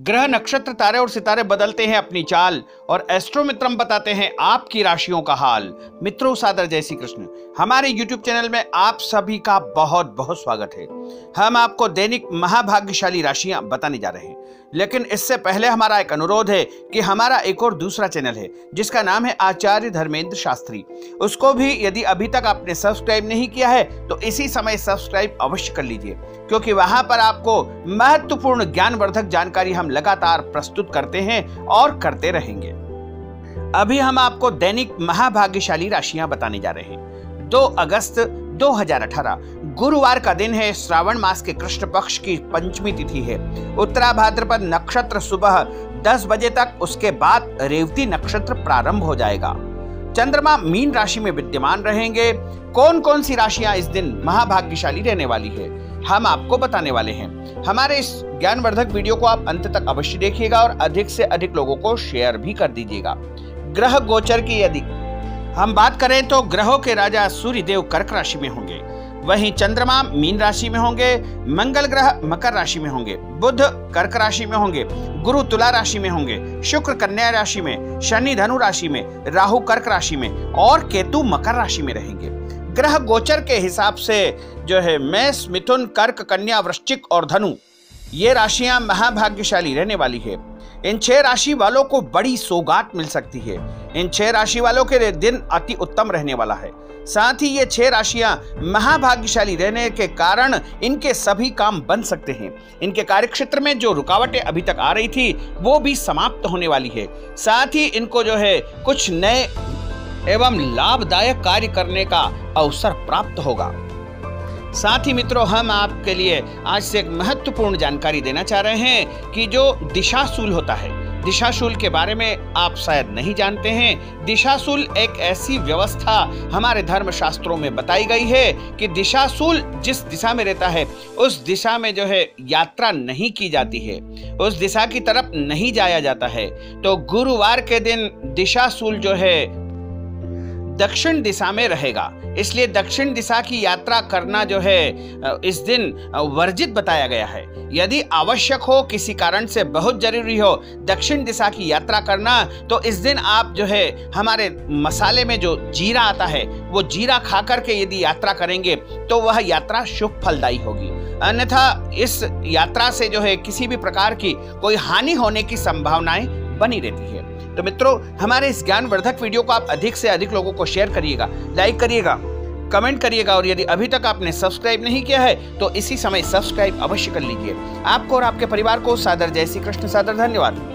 ग्रह, नक्षत्र, तारे और सितारे बदलते हैं अपनी चाल और एस्ट्रो मित्रम बताते हैं आपकी राशियों का हाल। मित्रों, सादर जय श्री कृष्ण। हमारे YouTube चैनल में आप सभी का बहुत बहुत स्वागत है। हम आपको दैनिक महाभाग्यशाली राशियां बताने जा रहे हैं, लेकिन इससे पहले हमारा एक अनुरोध है कि हमारा एक और दूसरा चैनल है जिसका नाम है आचार्य धर्मेंद्र शास्त्री। उसको भी यदि अभी तक आपने सब्सक्राइब नहीं किया है तो इसी समय सब्सक्राइब अवश्य कर लीजिए, क्योंकि वहां पर आपको महत्वपूर्ण ज्ञानवर्धक जानकारी हम लगातार प्रस्तुत करते हैं और करते रहेंगे। अभी हम आपको दैनिक महाभाग्यशाली राशियां बताने जा रहे हैं। 2 अगस्त 2018 गुरुवार का दिन है। श्रावण मास के कृष्ण पक्ष की पंचमी तिथि है। उत्तरा भाद्रपद नक्षत्र सुबह 10 बजे तक, उसके बाद रेवती नक्षत्र प्रारंभ हो जाएगा। चंद्रमा मीन राशि में विद्यमान रहेंगे। कौन कौन सी राशियां इस दिन महाभाग्यशाली रहने वाली है, हम आपको बताने वाले हैं। हमारे इस ज्ञानवर्धक वीडियो को आप अंत तक अवश्य देखिएगा और अधिक से अधिक लोगों को शेयर भी कर दीजिएगा। ग्रह गोचर की यदि हम बात करें तो ग्रहों के राजा सूर्य देव कर्क राशि में होंगे, वहीं चंद्रमा मीन राशि में होंगे, मंगल ग्रह मकर राशि में होंगे, बुध कर्क राशि में होंगे, गुरु तुला राशि में होंगे, शुक्र कन्या राशि में, शनि धनु राशि में, राहु कर्क राशि में और केतु मकर राशि में रहेंगे। ग्रह गोचर के हिसाब से जो है मेष, मिथुन, कर्क, कन्या, वृश्चिक और धनु, ये राशियां महाभाग्यशाली रहने वाली है। इन 6 राशि वालों को बड़ी सौगात मिल सकती है। इन 6 राशि वालों के दिन अति उत्तम रहने वाला है। साथ ही ये 6 राशियां महाभाग्यशाली रहने के कारण इनके सभी काम बन सकते हैं। इनके कार्यक्षेत्र में जो रुकावटें अभी तक आ रही थी वो भी समाप्त होने वाली है। साथ ही इनको जो है कुछ नए एवं लाभदायक कार्य करने का अवसर प्राप्त होगा। साथ ही मित्रों, हम आपके लिए आज से एक महत्वपूर्ण जानकारी देना चाह रहे हैं कि जो दिशाशूल होता है, दिशाशूल के बारे में आप शायद नहीं जानते हैं। दिशाशूल एक ऐसी व्यवस्था हमारे धर्म शास्त्रों में बताई गई है कि दिशाशूल जिस दिशा में रहता है उस दिशा में जो है यात्रा नहीं की जाती है, उस दिशा की तरफ नहीं जाया जाता है। तो गुरुवार के दिन दिशाशूल जो है दक्षिण दिशा में रहेगा, इसलिए दक्षिण दिशा की यात्रा करना जो है इस दिन वर्जित बताया गया है। यदि आवश्यक हो, किसी कारण से बहुत जरूरी हो दक्षिण दिशा की यात्रा करना, तो इस दिन आप जो है हमारे मसाले में जो जीरा आता है वो जीरा खा करके यदि यात्रा करेंगे तो वह यात्रा शुभ फलदायी होगी। अन्यथा इस यात्रा से जो है किसी भी प्रकार की कोई हानि होने की संभावनाएं बनी रहती है। तो मित्रों, हमारे इस ज्ञानवर्धक वीडियो को आप अधिक से अधिक लोगों को शेयर करिएगा, लाइक करिएगा, कमेंट करिएगा और यदि अभी तक आपने सब्सक्राइब नहीं किया है तो इसी समय सब्सक्राइब अवश्य कर लीजिए। आपको और आपके परिवार को सादर जय श्री कृष्ण, सादर धन्यवाद।